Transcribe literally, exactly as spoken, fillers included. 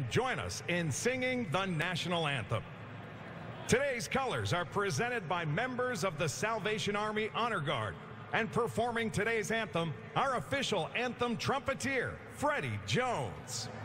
and join us in singing the national anthem. Today's colors are presented by members of the Salvation Army Honor Guard, and performing today's anthem, our official anthem trumpeter, Freddie Jones.